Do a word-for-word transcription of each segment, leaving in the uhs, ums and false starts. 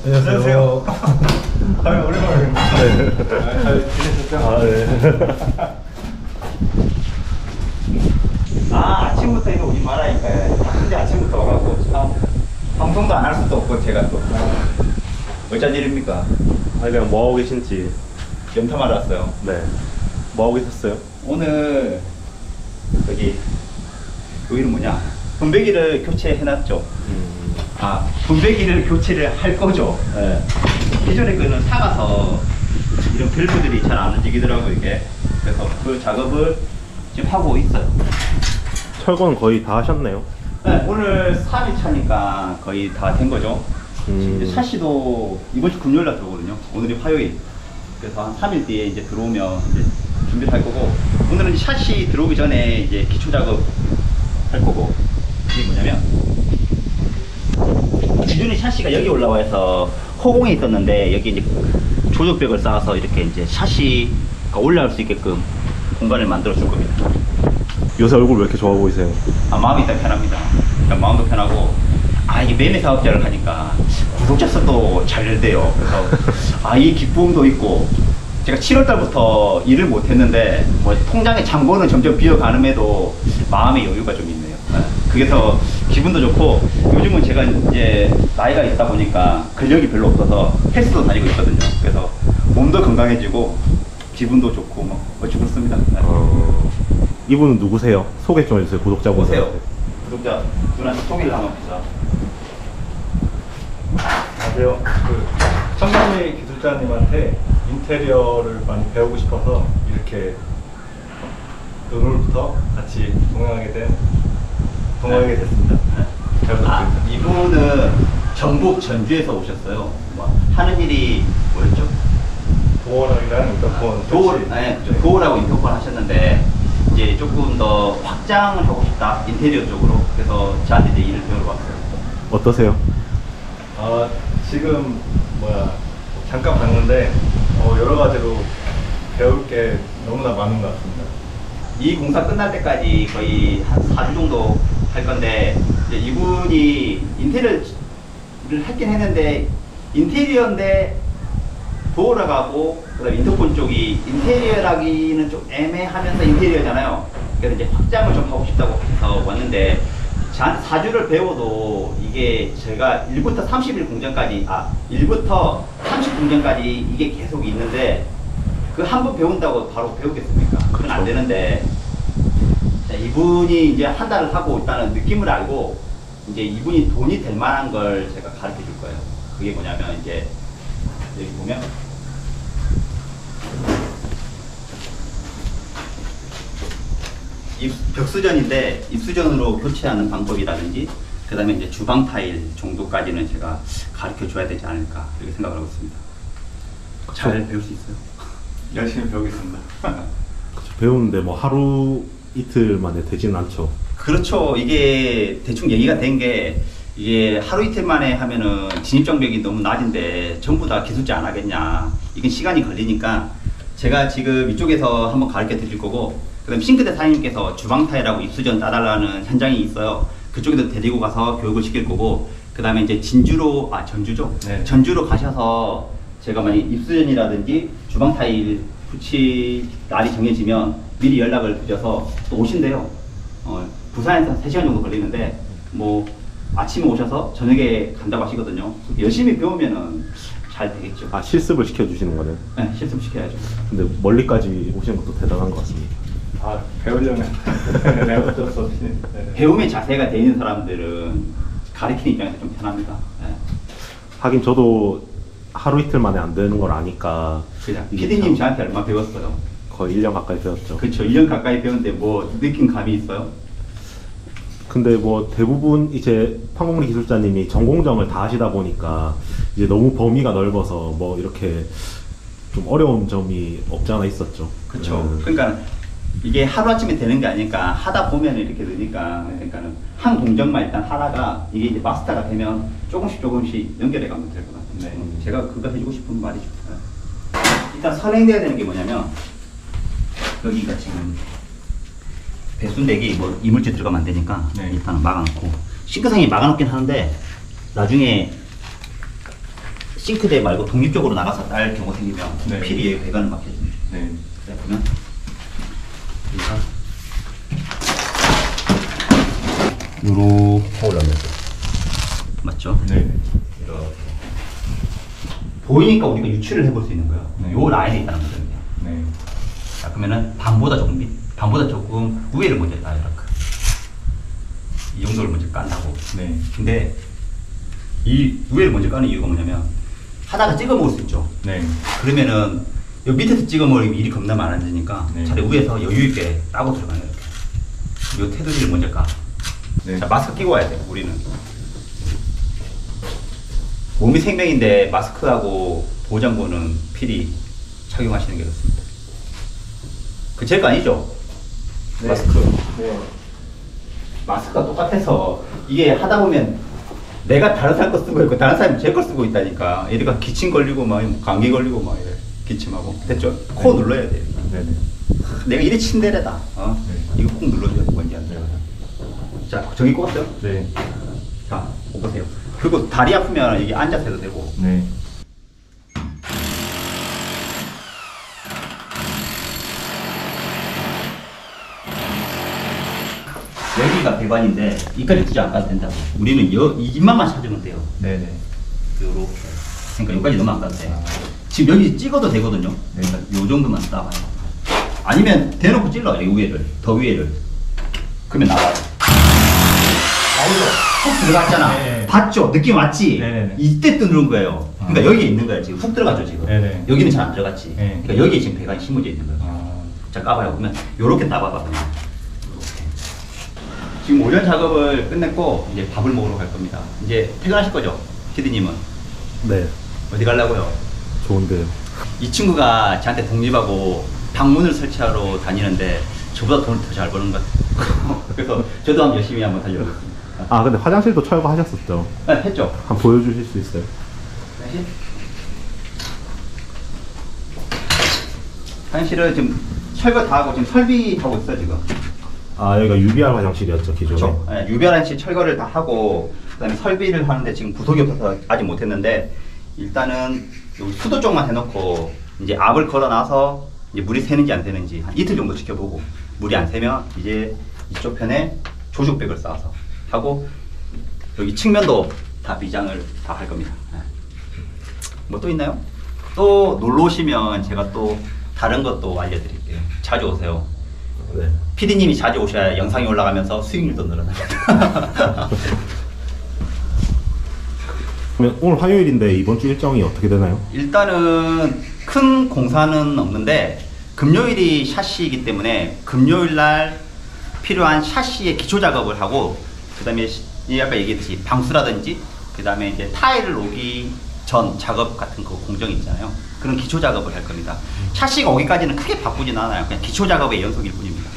안녕하세요. 아유, 오랜만에 뵙네. 잘 지내셨죠? 아, 네. 아, 아침부터 이거 오지 말라니까요. 근데 아침부터 와갖고 참 방송도 안 할 수도 없고 제가 또 어쩐 일입니까? 아니, 그냥 뭐하고 계신지. 염탐하러 왔어요. 네. 뭐하고 계셨어요? 오늘 여기 여기는 뭐냐? 분배기를 교체해놨죠. 음. 아, 분배기를 교체를 할 거죠. 네. 기존에 거는 사가서 이런 밸브들이 잘 안 움직이더라고요, 이게. 그래서 그 작업을 지금 하고 있어요. 철거는 거의 다 하셨네요. 네, 오늘 삼 일 차니까 거의 다 된 거죠. 음. 이제 샤시도 이번 주 금요일 날 들어오거든요. 오늘이 화요일. 그래서 한 삼 일 뒤에 이제 들어오면 이제 준비를 할 거고, 오늘은 이제 샤시 들어오기 전에 이제 기초 작업 할 거고, 이게 뭐냐면, 기존의 샤시가 여기 올라와서 허공에 있었는데, 여기 이제 조적벽을 쌓아서 이렇게 이제 샤시가 올라올 수 있게끔 공간을 만들어 줄 겁니다. 요새 얼굴 왜 이렇게 좋아 보이세요? 아, 마음이 일단 편합니다. 일단 마음도 편하고, 아, 이게 매매 사업자를 하니까 구독자 수도 잘 돼요. 그래서 아, 이 기쁨도 있고, 제가 칠월 달부터 일을 못 했는데 뭐 통장에 잔고는 점점 비어가는데도 마음의 여유가 좀 있네요. 그래서 기분도 좋고, 요즘은 제가 이제 나이가 있다 보니까 근력이 별로 없어서 헬스도 다니고 있거든요. 그래서 몸도 건강해지고 기분도 좋고 뭐 어찌 그렇습니다. 어... 이분은 누구세요? 소개 좀 해주세요, 구독자분들. 보세요. 구독자 누나한테 소개를 한번 합시다. 안녕하세요. 그 청담리 기술자님한테 인테리어를 많이 배우고 싶어서 이렇게 오늘부터 같이 동행하게 된 동행하게 됐습니다. 잘 부탁드립니다. 아, 이분은 전북 전주에서 오셨어요. 뭐 하는 일이 뭐였죠? 도어랑이랑 인터폰 도어, 설치. 네, 도어라고 인터폰 하셨는데 이제 조금 더 확장을 하고 싶다, 인테리어 쪽으로. 그래서 저한테 이제 일을 배우러 왔어요. 어떠세요? 아, 지금 뭐야 잠깐 봤는데 어, 여러 가지로 배울 게 너무나 많은 것 같습니다. 이 공사 끝날 때까지 거의 한 사 주 정도 할 건데, 이제 이분이 인테리어를 했긴 했는데, 인테리어인데 도어라고 그다음에 인터폰 쪽이 인테리어라기는 좀 애매하면서 인테리어잖아요. 그래서 이제 확장을 좀 하고 싶다고 해서 왔는데, 저한테 사 주를 배워도 이게 제가 일부터 삼십 일 공정까지, 아, 일부터 삼십 공정까지 이게 계속 있는데, 그 한 번 배운다고 바로 배우겠습니까? 그건 안 되는데, 자, 이분이 이제 한 달을 하고 있다는 느낌을 알고, 이제 이분이 돈이 될 만한 걸 제가 가르쳐 줄 거예요. 그게 뭐냐면, 이제, 여기 보면, 입, 벽수전인데, 입수전으로 교체하는 방법이라든지, 그 다음에 이제 주방 타일 정도까지는 제가 가르쳐 줘야 되지 않을까, 이렇게 생각을 하고 있습니다. 잘 배울 수 있어요. 열심히 배우겠습니다. 그쵸, 배우는데 뭐 하루 이틀 만에 되진 않죠. 그렇죠. 이게 대충 얘기가 된 게, 이게 하루 이틀 만에 하면은 진입장벽이 너무 낮은데 전부 다 기술자 안 하겠냐. 이건 시간이 걸리니까 제가 지금 이쪽에서 한번 가르쳐 드릴 거고, 그 다음 싱크대 사장님께서 주방 타일하고 입수전 따달라는 현장이 있어요. 그쪽에도 데리고 가서 교육을 시킬 거고, 그 다음에 이제 진주로, 아, 전주죠? 네. 전주로 가셔서 제가 만약 입수전이라든지 주방 타일 붙일 날이 정해지면 미리 연락을 드려서 또 오신대요. 어, 부산에서 한 세 시간 정도 걸리는데, 뭐 아침에 오셔서 저녁에 간다고 하시거든요. 열심히 배우면은 잘 되겠죠. 아, 실습을 시켜주시는 거네요. 네, 실습시켜야죠. 근데 멀리까지 오시는 것도 대단한 것 같습니다. 아, 배우려면 내가 어쩔 수 없이. 네. 배움의 자세가 돼 있는 사람들은 가르치는 입장에서 좀 편합니다. 네. 하긴 저도 하루 이틀 만에 안 되는 걸 아니까. 그냥 이게 피디님 참 저한테 얼마 배웠어요? 거의 일 년 가까이 배웠죠. 그렇죠. 일 년 가까이 배웠는데 뭐 느낀 감이 있어요? 근데 뭐 대부분 이제 판공리 기술자님이 전공정을 다 하시다 보니까 이제 너무 범위가 넓어서 뭐 이렇게 좀 어려운 점이 없지 않아 있었죠. 그렇죠. 음. 그러니까 이게 하루아침에 되는 게 아니니까 하다 보면 이렇게 되니까, 그러니까는 한 공정만 일단 하다가 이게 이제 마스터가 되면 조금씩 조금씩 연결해 가면 될 것 같은데, 음. 제가 그거 해주고 싶은 말이죠. 일단 선행돼야 되는 게 뭐냐면, 여기가 지금 배순대기 뭐 이물질 들어가면 안 되니까 네. 일단 막아놓고, 싱크상에 막아놓긴 하는데 나중에 싱크대 말고 독립적으로 나가서 딸 경우 생기면 네. 필이 배관을 막혀줍니다. 네. 네, 보면 요렇게 올라오면서 맞죠? 네. 이렇게 보이니까 우리가 유출을 해볼 수 있는 거예요. 네. 요 라인에 있다는 거죠. 네. 자, 그러면은 반보다 조금 밑, 반보다 조금 위에를 먼저 따요. 이렇게 이 정도를 먼저 깐다고. 네. 근데 이 위에를 먼저 까는 이유가 뭐냐면 하다가 찍어 먹을 수 있죠. 네. 그러면은 요 밑에서 찍어 먹으면 일이 겁나 많아지니까 네. 차라리 위에서 여유 있게 따고 들어가요. 이렇게. 요 테두리를 먼저 까. 네. 자, 마스크 끼고 와야 돼. 우리는 몸이 생명인데 마스크하고 보호장구는 필히 착용하시는 게 좋습니다. 그 제 거 아니죠? 네. 마스크. 네. 마스크가 똑같아서 이게 하다 보면 내가 다른 사람 거 쓰고 있고 다른 사람이 제 걸 쓰고 있다니까. 얘가 기침 걸리고 막 감기 걸리고 막 이래. 기침하고 됐죠? 코 네. 눌러야 돼. 네네. 내가 이래 친데레다. 어? 네. 이거 꼭 눌러줘야 돼. 뭔지 안 돼. 자, 저기 꼽았어요? 네. 자, 보세요. 그리고 다리 아프면 여기 앉아서 해도 되고. 네. 여기가 배관인데 이까지 굳이 안 가도 된다. 우리는 여, 이 입만만 찾으면 돼요. 네네. 요렇게. 그러니까 여기까지 너무 안 가도 돼. 지금 여기 찍어도 되거든요. 네. 그러니까 요 정도만 따봐요. 아니면 대놓고 찔러요. 이 위에를. 더 위에를. 그러면 나와요. 나오죠? 훅 들어갔잖아. 네. 봤죠? 느낌 왔지? 네네네. 이때 또 누른 거예요. 그러니까 아. 여기에 있는 거예요. 지금 훅 들어갔죠, 지금. 네네. 여기는 잘 안 들어갔지. 네. 그러니까 여기에 지금 배관이 심어져 있는 거예요. 아. 자, 까봐요. 그러면 요렇게 따봐봐. 그냥. 요렇게. 지금 오전 작업을 끝냈고 이제 밥을 먹으러 갈 겁니다. 이제 퇴근하실 거죠? 피디님은? 네. 어디 가려고요? 좋은데요. 이 친구가 저한테 독립하고 방문을 설치하러 다니는데 저보다 돈을 더 잘 버는 것 같아요. 그래서 저도 한번 열심히 한번 달려보겠습니다. 아 근데 화장실도 철거하셨었죠? 아, 했죠? 한번 보여주실 수 있어요? 화장실? 화장실은 지금 철거 다 하고 지금 설비하고 있어 지금. 아 여기가 유비알 화장실이었죠 기존에? 그렇죠. 네, 유별한 씨 철거를 다 하고 그다음에 설비를 하는데 지금 구석이 없어서 아직 못했는데 일단은 여기 수도 쪽만 해놓고 이제 압을 걸어놔서 이제 물이 새는지 안 새는지 한 이틀 정도 지켜보고 물이 안 새면 이제 이쪽 편에 조죽백을 쌓아서 하고 여기 측면도 다 비장을 다 할 겁니다. 네. 뭐 또 있나요? 또 놀러 오시면 제가 또 다른 것도 알려드릴게요. 자주 오세요. 네. 피디님이 자주 오셔야 영상이 올라가면서 수익률도 늘어납니다. 그러면 오늘 화요일인데 이번 주 일정이 어떻게 되나요? 일단은 큰 공사는 없는데 금요일이 샤시이기 때문에 금요일 날 필요한 샤시의 기초 작업을 하고 그 다음에 아까 얘기했듯이 방수라든지 그 다음에 이제 타일을 오기 전 작업 같은 거 공정이 있잖아요. 그런 기초 작업을 할 겁니다. 샤시가 오기까지는 크게 바쁘진 않아요. 그냥 기초 작업의 연속일 뿐입니다.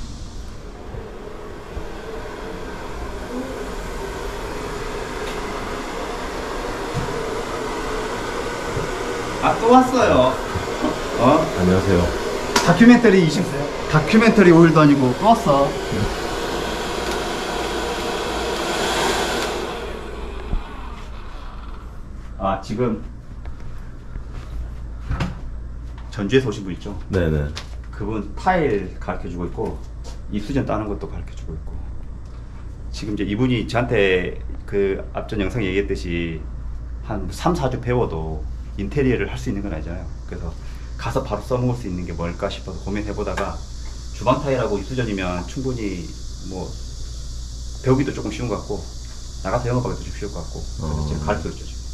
아, 또 왔어요. 어? 안녕하세요. 다큐멘터리 이십세요? 다큐멘터리 오일도 아니고 또 왔어. 아, 지금 전주에서 오신 분 있죠? 네네. 그분 타일 가르쳐주고 있고 입수전 따는 것도 가르쳐주고 있고 지금 이제 이분이 저한테 그 앞전 영상 얘기했듯이 한 삼, 사 주 배워도 인테리어를 할 수 있는 건 아니잖아요. 그래서 가서 바로 써먹을 수 있는 게 뭘까 싶어서 고민해보다가 주방 타일하고 입수전이면 충분히 뭐 배우기도 조금 쉬운 것 같고 나가서 영업하기도 좀 쉬울 것 같고 그래서 어. 제가 가르쳐줬죠 지금.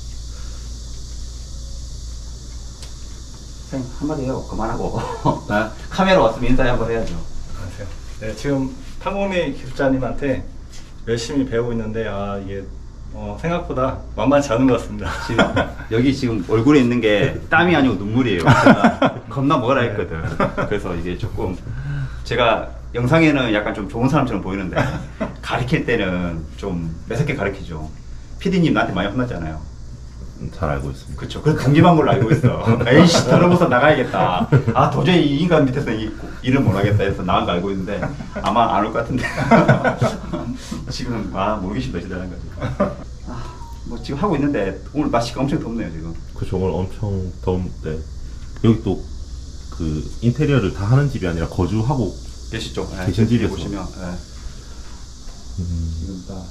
선생님 한마디 해요. 그만하고 카메라 왔으면 인사 한번 해야죠. 안녕하세요. 네, 지금 판공리 기술자님한테 열심히 배우고 있는데 아 이게 어, 생각보다 만만치 않은 것 같습니다. 지금 여기 지금 얼굴에 있는 게 땀이 아니고 눈물이에요. 제가 겁나 뭐라 했거든. 그래서 이게 조금 제가 영상에는 약간 좀 좋은 사람처럼 보이는데 가르칠 때는 좀 매섭게 가르치죠. 피디님 나한테 많이 혼났잖아요. 잘 알고 있습니다. 그렇죠. 그래서 독립한 걸로 알고 있어. 에이씨 더러워서 나가야겠다. 아 도저히 이 인간 밑에서 이 일을 못하겠다 해서 나간 거 알고 있는데 아마 안 올 것 같은데 지금 아 모르겠습니다. 대단한 거죠. 아, 뭐 지금 하고 있는데 오늘 날씨가 엄청 덥네요 지금. 그쵸, 오늘 엄청 더운데 여기 또 그 인테리어를 다 하는 집이 아니라 거주하고 계시죠? 네, 계신 뒤에 집에서. 보시면 네. 음, 지금 다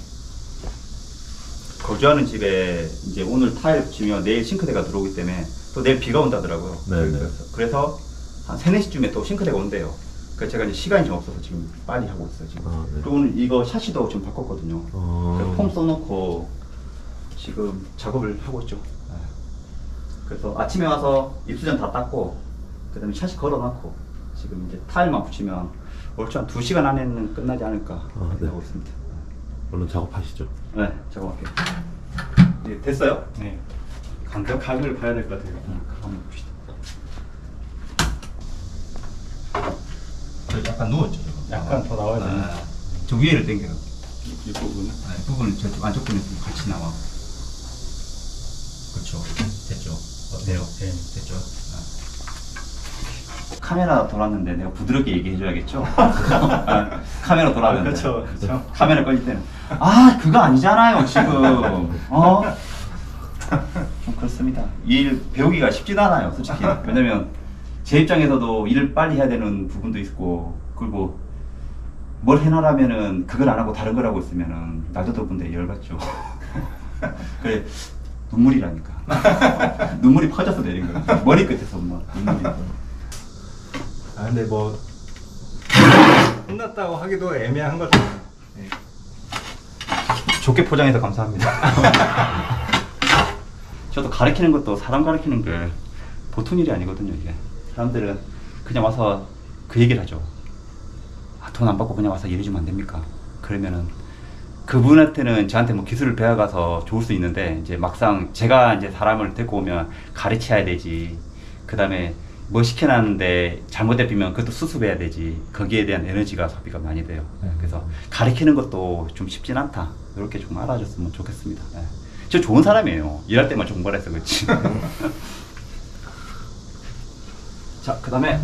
거주하는 집에 이제 오늘 타일 붙이면 내일 싱크대가 들어오기 때문에 또 내일 비가 온다더라고요. 네네. 그래서, 그래서 한 세, 네 시쯤에 또 싱크대가 온대요. 그래서 제가 이제 시간이 좀 없어서 지금 빨리 하고 있어요 지금. 아, 네. 그리고 오늘 이거 샤시도 좀 바꿨거든요. 어. 그래서 폼 써놓고 지금 작업을 하고 있죠. 네. 그래서 아침에 와서 입수전 다 닦고 그 다음에 샤시 걸어놨고 지금 이제 타일만 붙이면 얼추 한 두 시간 안에는 끝나지 않을까 아, 네. 하고 있습니다. 얼른 작업하시죠. 네, 작업할게요. 네, 됐어요? 네. 간격 각을 봐야 될 것 같아요. 응, 한번 봅시다. 저 약간 누웠죠, 저거. 약간 더 나와야 되네. 아, 저 위에를 당겨요. 이 부분은. 네, 부분은 저쪽 안쪽 부분에 좀 같이 나와. 그렇죠. 됐죠. 어때요? 네. 됐죠. 아. 카메라 돌았는데 내가 부드럽게 얘기해줘야겠죠? 아, 카메라 돌았는데. 아, 그렇죠, 그렇죠. 카메라 꺼질 때는 아 그거 아니잖아요 지금. 어? 좀 그렇습니다. 이 일 배우기가 쉽지도 않아요 솔직히. 왜냐면 제 입장에서도 일을 빨리 해야 되는 부분도 있고 그리고 뭘 해놔라면은 그걸 안 하고 다른 걸 하고 있으면은 나도 더군데 열받죠. 그래 눈물이라니까. 눈물이 퍼져서 내린 거예요. 머리 끝에서 막 눈물이. 아 근데 뭐 끝났다고 하기도 애매한 거죠. 네. 좋게 포장해서 감사합니다. 저도 가르치는 것도 사람 가르치는 게 보통 일이 아니거든요. 이게 사람들은 그냥 와서 그 얘기를 하죠. 아, 돈 안 받고 그냥 와서 일해주면 안 됩니까? 그러면은 그분한테는 저한테 뭐 기술을 배워가서 좋을 수 있는데 이제 막상 제가 이제 사람을 데리고 오면 가르쳐야 되지. 그 다음에 뭐 시켜놨는데 잘못되면 그것도 수습해야 되지. 거기에 대한 에너지가 소비가 많이 돼요. 네, 그래서 가르치는 것도 좀 쉽진 않다. 이렇게 좀 알아줬으면 좋겠습니다. 네. 저 좋은 사람이에요. 일할 때만 좀 뭐라 해서 그렇지. 자, 그 다음에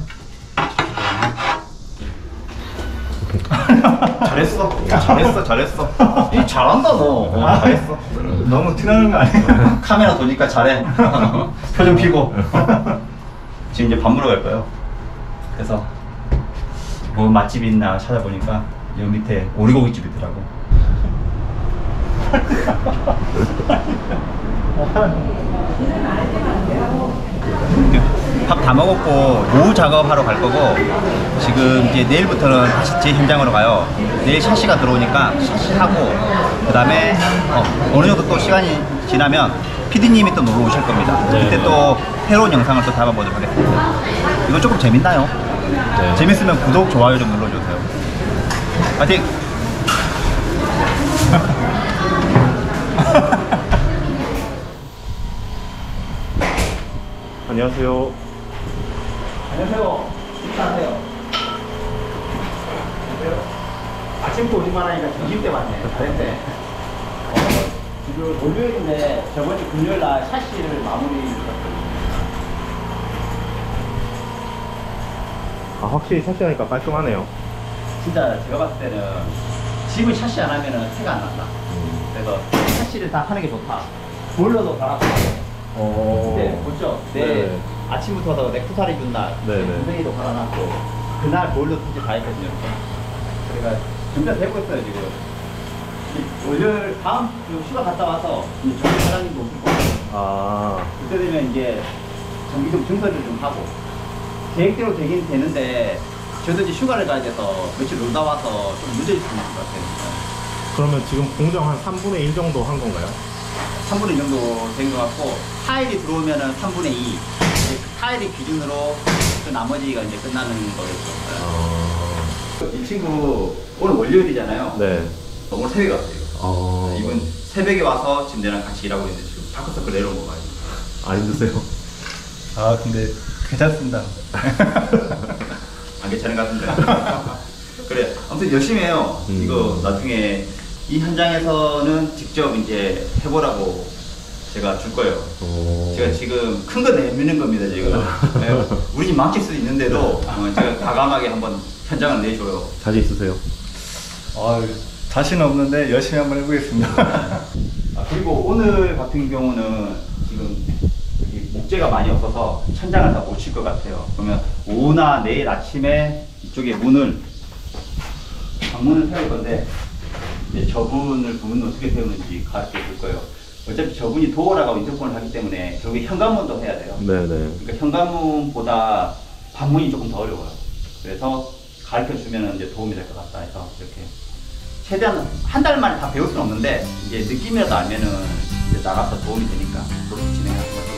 잘했어. 잘했어. 잘했어. 이 잘한다 너. 어, 잘했어. 너무 티나는 거 아니에요? 카메라 도니까 잘해. 표정 피고. 지금 이제 밥 먹으러 갈 거예요. 그래서 뭐 맛집이 있나 찾아보니까 여기 밑에 오리고기집 있더라고. 밥 다 먹었고 오후 작업하러 갈 거고 지금 이제 내일부터는 다시 제 현장으로 가요. 내일 샤시가 들어오니까 샤시하고 그 다음에 어, 어느 정도 또 시간이 지나면 피디님이 또 놀러 오실 겁니다. 네. 그때 또 새로운 영상을 또 담아보도록 하겠습니다. 이거 조금 재밌나요? 네. 재밌으면 구독, 좋아요 좀 눌러주세요. 파이팅! 안녕하세요. 안녕하세요. 인사하세요. 안녕하세요. 아침부터 오기만 하니까 점심 때 왔네. 잘했네. 어, 지금 월요일인데 저번 주 금요일 날 샤시를 마무리 했거든요. 아, 확실히 샤시하니까 깔끔하네요. 진짜 제가 봤을 때는 집을 샤시 안 하면은 티가 안 난다. 음. 그래서 샤시를 다 하는 게 좋다. 보일러도 갈아서. 어. 네, 보죠? 네. 네. 아침부터 넥투사리 준 날, 네네. 분명히도 갈아놨고, 그날 보일러 투지 다 했거든요. 그러니까 준비되고 있어요, 지금. 이 월요일 다음 주 휴가 갔다 와서 이제 정비 사장님도 오실 거고, 아. 그때 되면 이제 정비 좀 증설을 좀 하고, 계획대로 되긴 되는데, 저도 이제 휴가를 가야 돼서 며칠 놀다 와서 좀 늦어질 수 있을 것 같아요. 그러면 지금 공정 한 삼분의 일 정도 한 건가요? 삼분의 일 정도 된 것 같고, 타일이 들어오면은 삼분의 이. 이제 그 타일의 기준으로 그 나머지가 이제 끝나는 거겠죠. 아. 이 친구 오늘 월요일이잖아요. 네. 오늘 새벽에 왔어요. 어. 이분 새벽에 와서 지금 내랑 같이 일하고 있는데 지금 다크서클 내려온 거 봐요. 안 힘드세요? 아 근데 괜찮습니다. 안 괜찮은 것 같은데. 그래. 아무튼 열심히 해요. 음. 이거 나중에 이 현장에서는 직접 이제 해보라고 제가 줄 거예요. 오. 제가 지금 큰 거 내미는 겁니다, 지금. 네. 우리 집 망칠 수 있는데도 어, 제가 과감하게 한번 현장을 내줘요. 자신 있으세요? 아 자신 없는데 열심히 한번 해보겠습니다. 아, 그리고 오늘 같은 경우는 지금 여기 목재가 많이 없어서 천장을 다 못 칠 것 같아요. 그러면 오후나 내일 아침에 이쪽에 문을 방문을 세울 건데 이제 저분을 부분은 어떻게 세우는지 가르쳐 줄 거예요. 어차피 저분이 도어라고 인터폰을 하기 때문에 결국에 현관문도 해야 돼요. 네네. 그러니까 현관문보다 방문이 조금 더 어려워요. 그래서 가르쳐 주면 이제 도움이 될 것 같다 해서 이렇게 최대한 한 달 만에 다 배울 수는 없는데 이제 느낌이라도 알면은 이제 나가서 도움이 되니까 그렇게 진행하는 거죠.